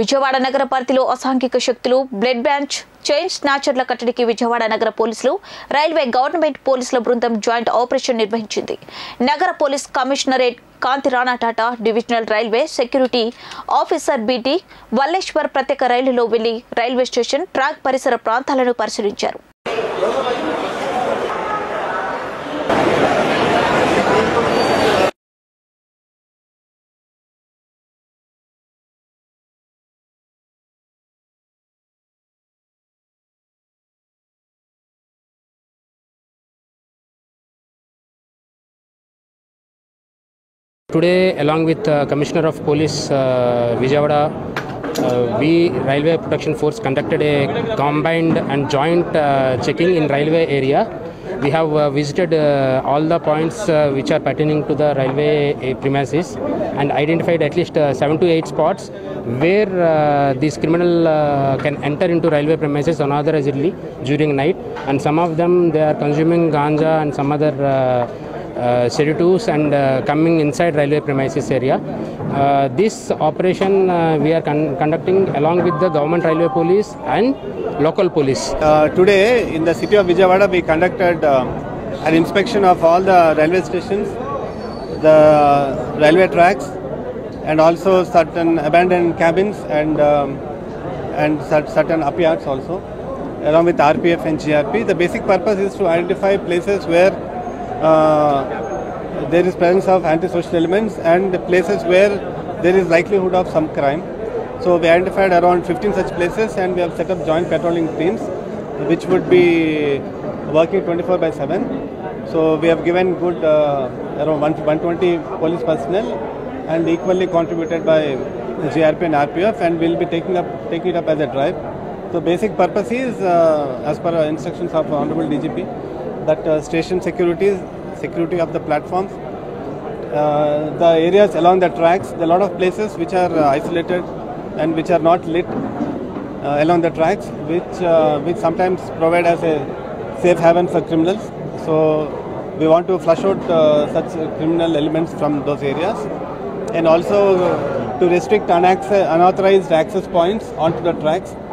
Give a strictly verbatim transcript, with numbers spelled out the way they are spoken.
విజయవాడ నగర పరిధిలో అసాంఘిక శక్తులు బ్లడ్ బ్యాంచ్ చైన్ స్నాచర్ల కట్టడికి విజయవాడ నగర పోలీసులు రైల్వే గవర్నమెంట్ పోలీసుల బృందం జాయింట్ ఆపరేషన్ నిర్వహించింది. నగర police commissionerate Kanthi Rana Tata, divisional railway security officer BT Valleshwar ప్రత్యేక రైలులో వెళ్లి రైల్వే స్టేషన్ ట్రాక్ పరిసర ప్రాంతాలను పరిశీలించారు. Today, along with uh, Commissioner of Police uh, Vijayawada, uh, we Railway Protection Force conducted a combined and joint uh, checking in railway area. We have uh, visited uh, all the points uh, which are pertaining to the railway uh, premises and identified at least uh, seven to eight spots where uh, these criminal uh, can enter into railway premises unauthorizedly during night, and some of them they are consuming ganja and some other uh, Uh, sedatives and uh, coming inside railway premises area. Uh, this operation uh, we are con conducting along with the government railway police and local police. Uh, today in the city of Vijayawada we conducted uh, an inspection of all the railway stations, the railway tracks, and also certain abandoned cabins and um, and certain upyards also, along with R P F and G R P. The basic purpose is to identify places where Uh, there is presence of antisocial elements and places where there is likelihood of some crime. So we identified around fifteen such places and we have set up joint patrolling teams which would be working twenty-four by seven. So we have given good uh, around one hundred twenty police personnel and equally contributed by G R P and R P F, and we will be taking up taking it up as a drive. So basic purpose is uh, as per instructions of Honorable D G P, that uh, station security, security of the platforms, uh, the areas along the tracks, there are a lot of places which are uh, isolated and which are not lit uh, along the tracks, which uh, which sometimes provide as a safe haven for criminals. So we want to flush out uh, such criminal elements from those areas, and also uh, to restrict unauthorized access points onto the tracks.